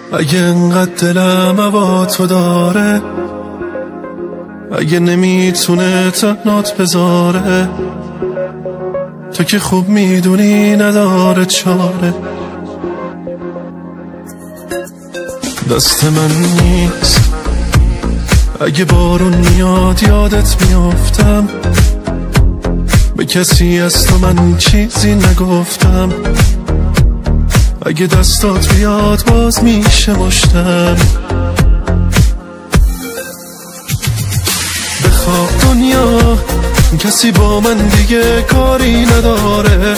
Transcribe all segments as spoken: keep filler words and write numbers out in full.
اگه انقدر دلم با تو داره، اگه نمیتونه تنات بذاره، تو که خوب میدونی نداره چاره. دست من نیست، اگه بارون میاد یادت میافتم، به کسی از تو من چیزی نگفتم. اگه دستات بیاد باز میشه مشتم. بخواب دنیا کسی با من دیگه کاری نداره،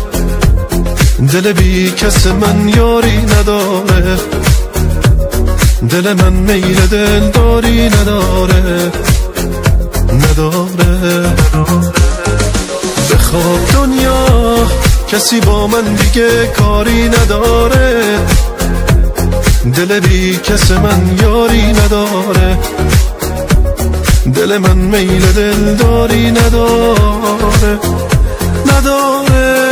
دل بی کس من یاری نداره، دل من میل دلداری نداره نداره. بخواب دنیا کسی با من دیگه کاری نداره، دل بی کس من یاری نداره، دل من میل دلداری نداره نداره.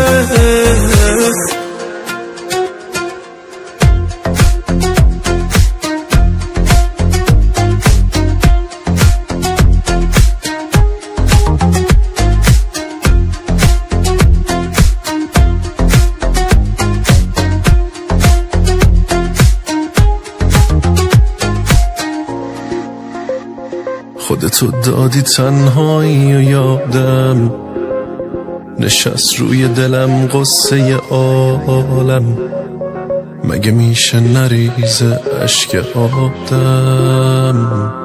خودتو دادی تنهایی و یادم نشست روی دلم قصه عالم. مگه میشه نریزه اشک آدم؟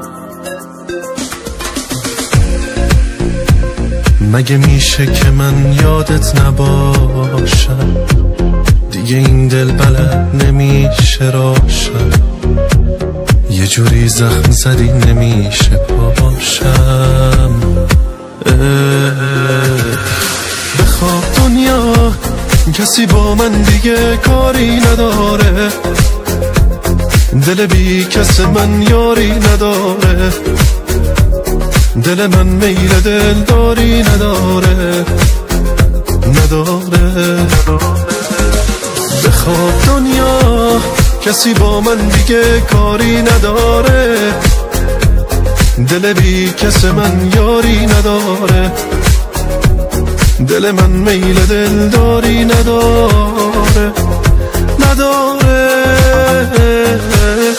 مگه میشه که من یادت نباشم؟ دیگه این دل بلد نمیشه راشم، یه جوری زخم زدی نمیشه پاشم. بخواب دنیا کسی با من دیگه کاری نداره، دل بی کس من یاری نداره، دل من میل دلداری نداره نداره. بخواب دنیا کسی با من دیگه کاری نداره، دل بی کس من یاری نداره، دل من میل دلداری نداره نداره.